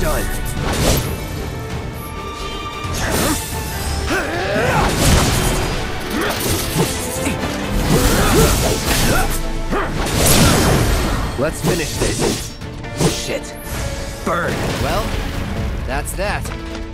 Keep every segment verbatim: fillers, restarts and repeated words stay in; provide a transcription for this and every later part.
done. Let's finish this. Shit. Burn. Well, that's that.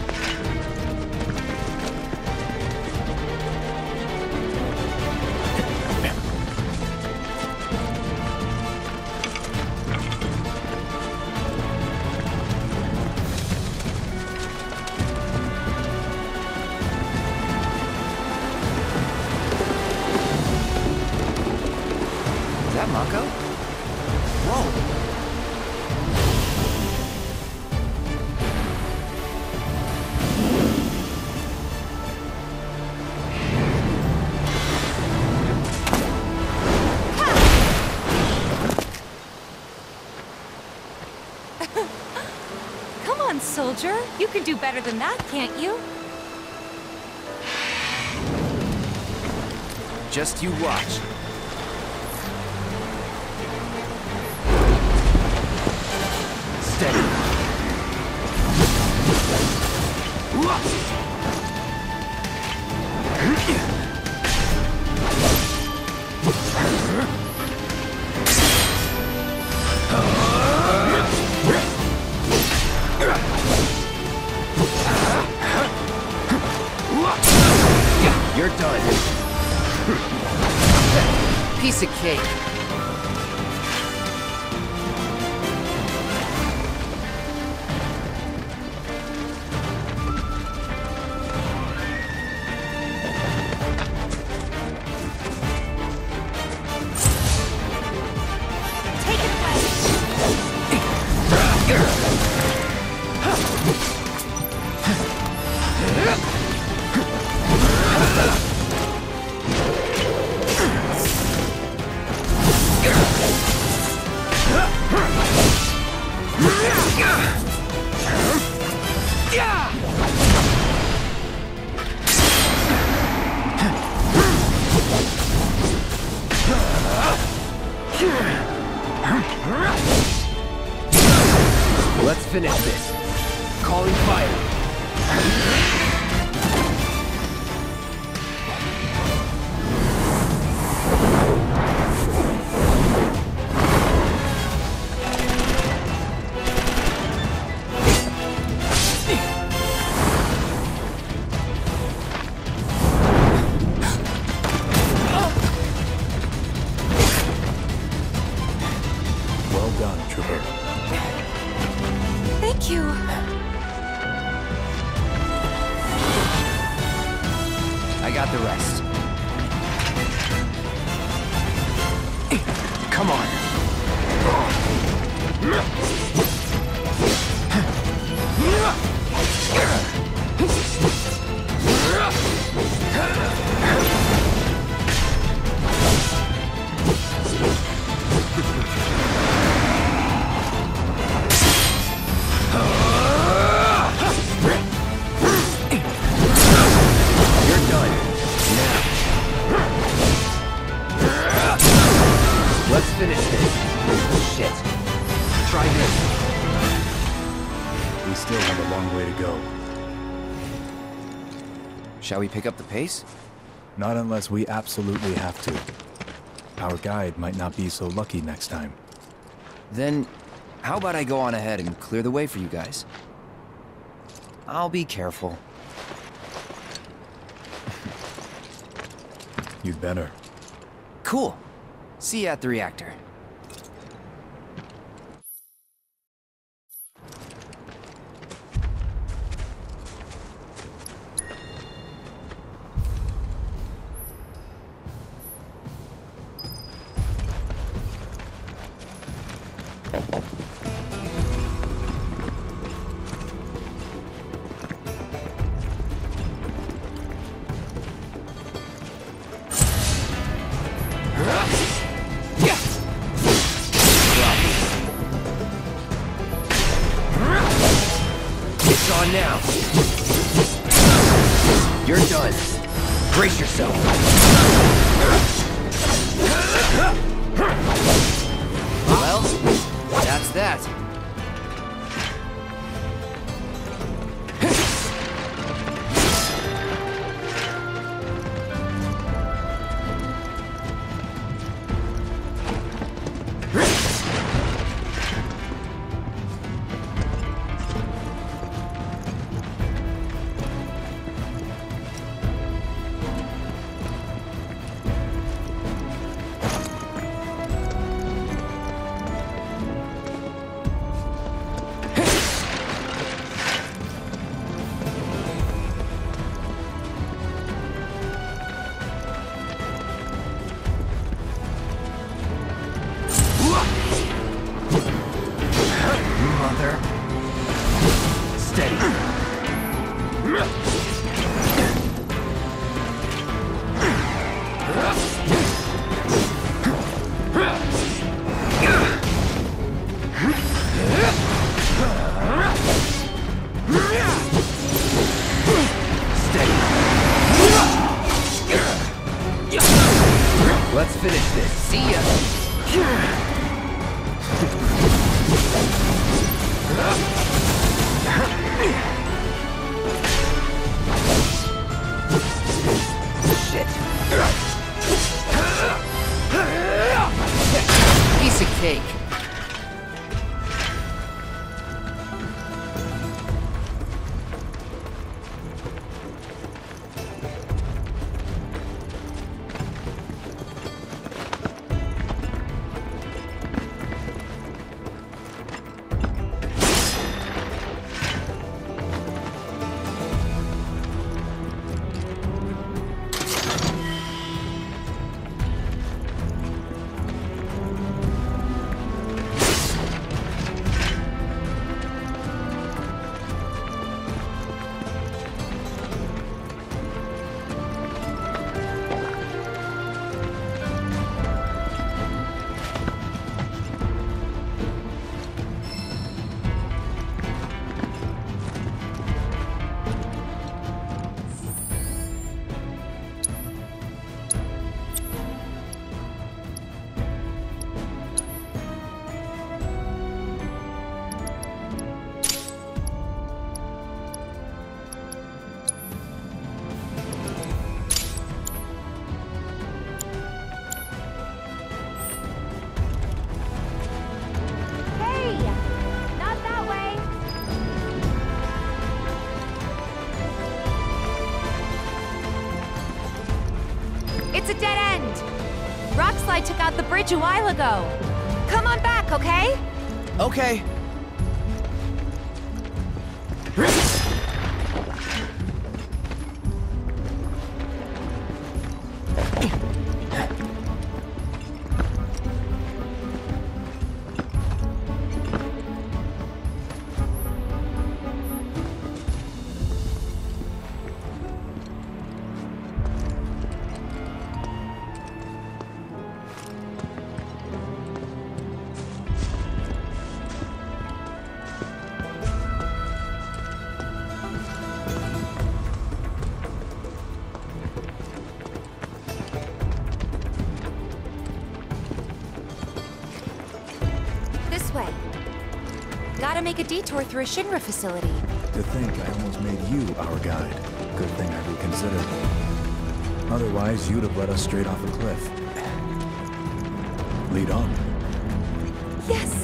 Is that Mako? Whoa! Come on, soldier. You can do better than that, can't you? Just you watch. Steady. You're done. Piece of cake. Take it away. Let's finish this. Calling fire. Well done, Trooper. Thank you. I got the rest. Come on. You're done. Now. Let's finish this. Shit. Try this. We still have a long way to go. Shall we pick up the pace? Not unless we absolutely have to. Our guide might not be so lucky next time. Then, how about I go on ahead and clear the way for you guys? I'll be careful. You'd better. Cool. See you at the reactor. It's on now. You're done. Brace yourself. Well, that's that. mother. Steady. Let's finish this. See ya. Shit. Piece of cake. It's a dead end! Rockslide took out the bridge a while ago. Come on back, okay? Okay. This way. Gotta make a detour through a Shinra facility. To think I almost made you our guide. Good thing I reconsidered. Otherwise, you'd have led us straight off a cliff. Lead on. Yes!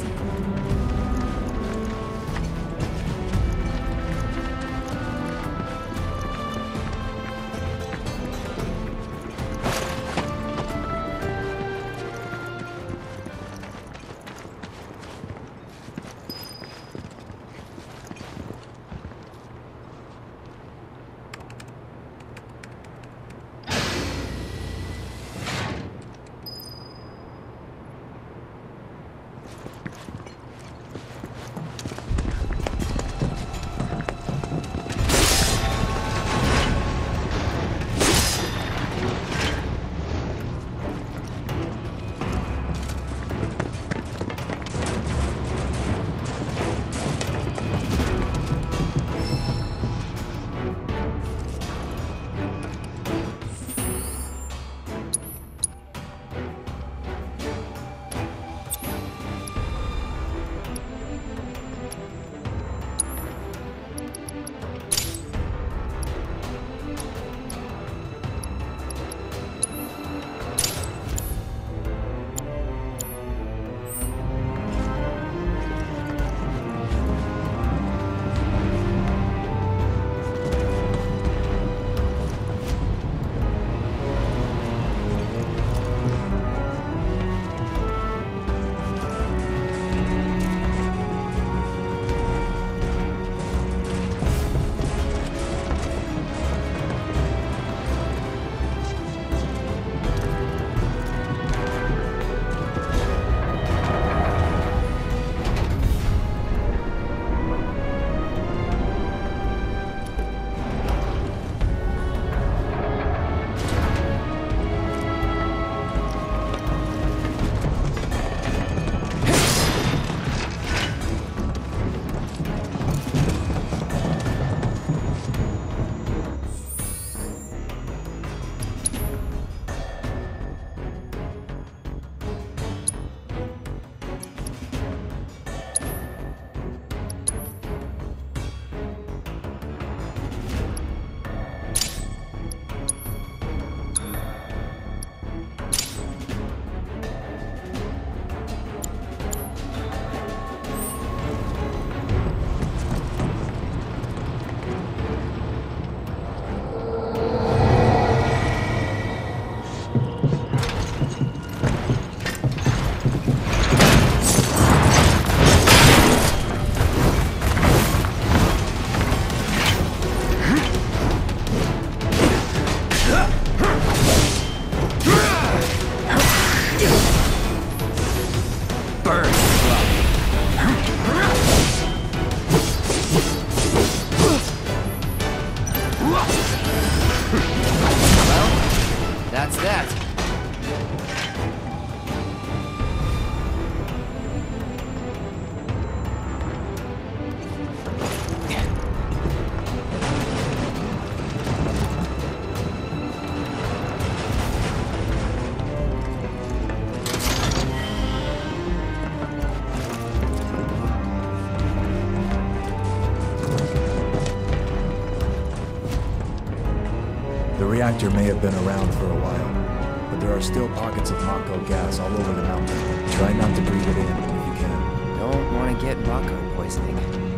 reactor may have been around for a while, but there are still pockets of Mako gas all over the mountain. Try not to breathe it in if you can. Don't want to get Mako poisoning.